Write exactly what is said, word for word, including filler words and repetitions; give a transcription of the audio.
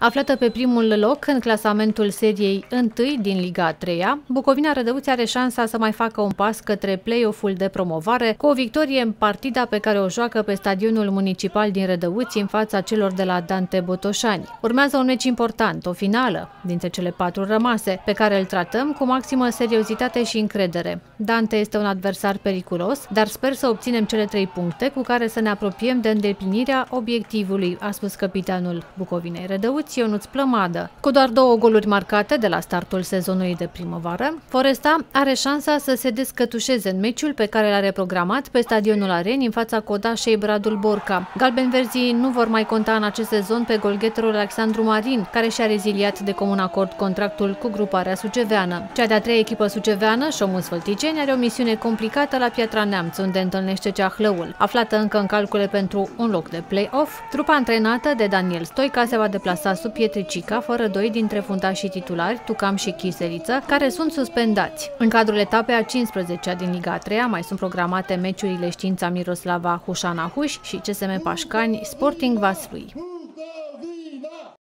Aflată pe primul loc în clasamentul seriei unu din Liga a treia, Bucovina Rădăuți are șansa să mai facă un pas către play-off-ul de promovare cu o victorie în partida pe care o joacă pe stadionul municipal din Rădăuți în fața celor de la Dante Botoșani. Urmează un meci important, o finală, dintre cele patru rămase, pe care îl tratăm cu maximă seriozitate și încredere. Dante este un adversar periculos, dar sper să obținem cele trei puncte cu care să ne apropiem de îndeplinirea obiectivului, a spus capitanul Bucovinei Rădăuți, Ionuț Plămadă. Cu doar două goluri marcate de la startul sezonului de primăvară, Foresta are șansa să se descătușeze în meciul pe care l-are programat pe stadionul Areni în fața codașei Bradul Borca. Galbenverzii nu vor mai conta în acest sezon pe golgheterul Alexandru Marin, care și-a reziliat de comun acord contractul cu gruparea suceveană. Cea de-a treia echipă suceveană, Șomus Fălticeni, are o misiune complicată la Piatra Neamț, unde întâlnește Ceahlăul. Aflată încă în calcule pentru un loc de play-off, trupa antrenată de Daniel Stoica se va deplasa sub Pietricica, fără doi dintre fundașii titulari, Tucam și Chiseliță, care sunt suspendați. În cadrul etapei a cincisprezecea din Liga a treia mai sunt programate meciurile Știința Miroslava Hușana Huș și C S M Pașcani Sporting Vaslui.